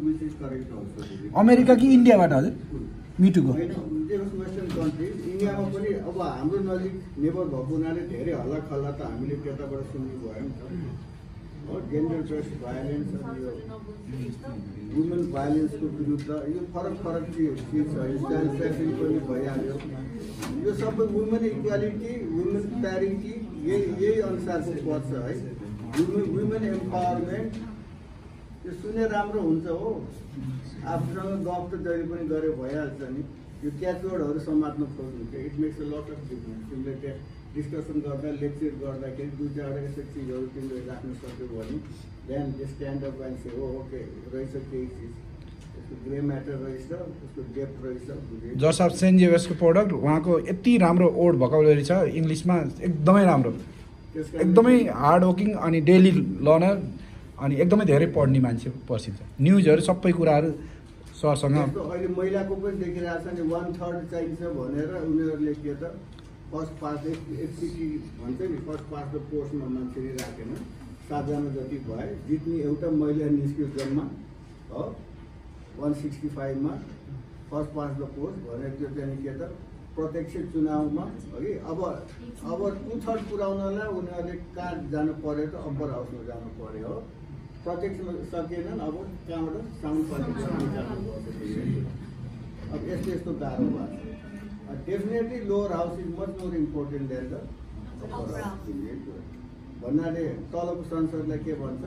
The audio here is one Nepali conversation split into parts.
which is correct also. America कि इन्डियाबाट हजुर मिटुको होइन वेस्टर्न कन्ट्रिज इन्डियामा पनि अब हाम्रो नजिक नेबर भएको हुनाले धेरै हल्ला खल्ला त हामीले त्यताबाट सुन्नु भयो नि त हो जेन्डर बेस्ड भायोलेन्स अनि यो वुमेन भायोलेन्सको विरुद्ध यो फरक फरक चिज छ स्टाइल फ्यासन पनि भइहाल्यो यो सबै वुमेन इक्वालिटी वुमेन प्यारिटी यही अनुसारको पर्छ है वुमेन एम्पावरमेन्ट यो सुने राम्रो हुन्छ हो आफूसँग गफ त जहिले पनि गरे भइहाल्छ नि यो क्याचवर्डहरू समात्न खोज्नु क्या it makes a lot of difference तिमीले त्यहाँ डिस्कसन गर्दा लेक्चर गर्दाखेरि दुई चारवटा यस्तो चिजहरू तिमीले राख्न सक्यौ भने then stand up and say हो ओके रहेछ केही चिज यसको ग्रे म्याटर रहेछ उसको डेप्थ रहेछ जस अफ सेन्ट जेभियर्सको प्रोडक्ट उहाँको यति राम्रो ओड भोकाबुलरी छ इङ्ग्लिसमा एकदमै राम्रो एकदमै हार्ड वर्किङ अनि डेली लर्नर अनि एकदमै धेरै पढ्ने मान्छे पर्सिन्छ न्युजहरू सबै कुराहरू सरसँग अहिले महिलाको पनि देखिरहेको छ नि 1/3 चाहिन्छ भनेर उनीहरूले के त फर्स्ट पास एफसिटी भन्छ नि फर्स्ट पास द पोस्टमा मान्छे राखेन 7 जना जति भए जित्ने एउटा महिला निस्क्यो जम्मा हो 165 मा फर्स्ट पास द पोस्ट भनेर त्यो चाहिँ के त प्रत्यक्ष चुनावमा है अब 2/3 पुर्याउनलाई उनीहरूले कहाँ जानु पर्यो त अप्पर हाउसमा जानु पर्यो हो प्रत्यक्षमा सकेनन् अब कहाँबाट साउन्ड पर्ने अब यस्तो यस्तो गाह्रो भएको छ definitely lower house is much more important than the upper house भन्नाले तलको संसदलाई के भन्छ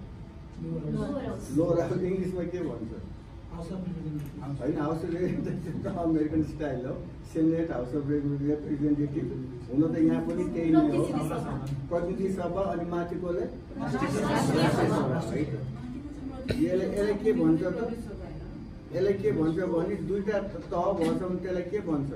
लोवर हाउस इङ्ग्लिसमा के भन्छ होइन house of representative American style हो सेनेट हाउस अफ रिप्रेजेन्टेटिभ हुन त यहाँ पनि त्यही नै हो प्रतिनिधि सभा अनि माथिकोले यसलाई के भन्छ त यसलाई के भन्छ भने दुईटा तह भन्छ भने त्यसलाई के भन्छ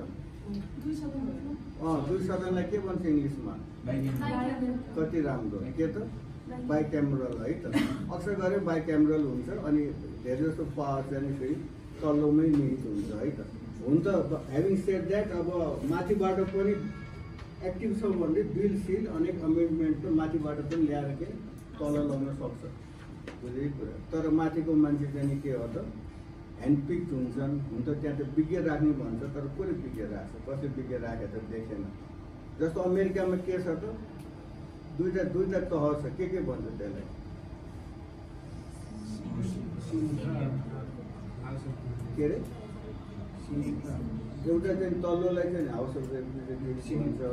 दुई सदनलाई के भन्छ इङ्ग्लिसमा कति राम्रो के त बाइक्यामरल है त अक्सर गरे बाइक्यामरल हुन्छ अनि धेरै जस्तो पावर चाहिँ फेरि तल्लोमै निहित हुन्छ है त हुन त ह्याभिङ सेड द्याट अब माथिबाट पनि एक्टिभ छ भने बिल सिल अनेक अमेन्डमेन्ट त माथिबाट पनि ल्याएर के तल लगाउन सक्छ बुझेकै कुरा तर माथिको मान्छे चाहिँ के हो त ह्यान्डपिक्ड हुन्छन् हुन त त्यहाँ त विज्ञ राख्ने भन्छ तर कसले विज्ञ राख्छ कसले विज्ञ राखे त देखेन जस्तो अमेरिकामा के छ त दुईटा तह छ के भन्छ त्यसलाई के अरे एउटा चाहिँ तल्लोलाई चाहिँ हाउस अफ रिप्रेजेन्टेटिभ भन्छ